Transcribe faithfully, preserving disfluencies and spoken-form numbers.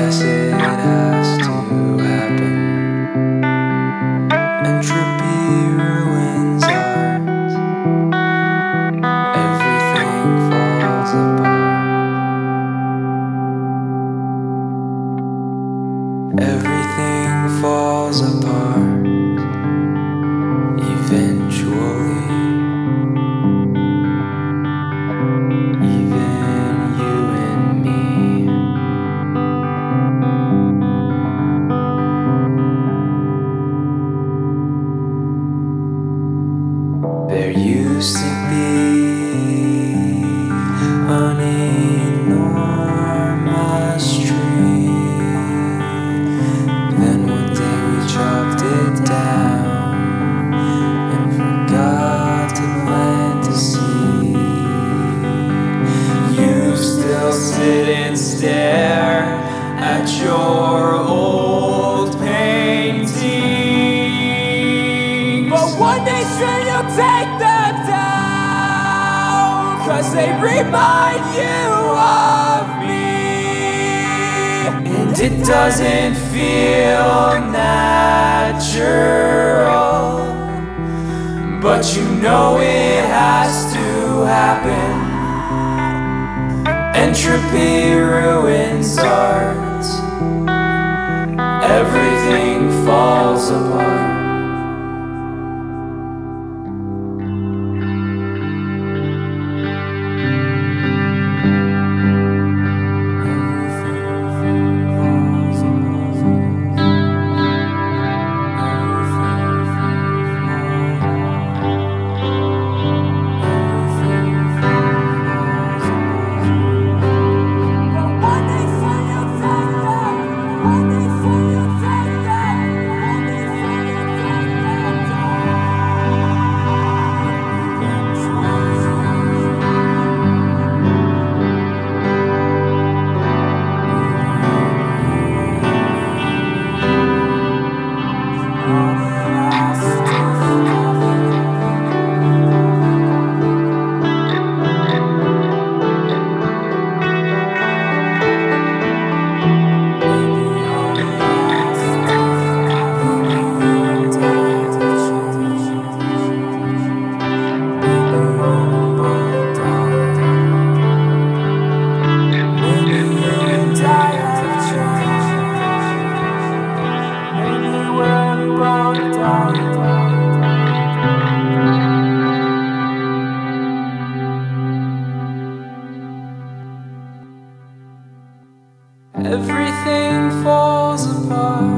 guess it has to happen. Entropy ruins art. Everything falls apart. Everything falls apart. Eventually, even you and me. There used to be an enormous tree. Then one day we chopped it down and forgot to plant a seed. You still sit and stare at your old painting, but one day sure you'll take them down, 'cause they remind you of me. And it doesn't feel natural, but you know it has to happen. Entropy ruins art. Everything falls apart. Everything falls apart.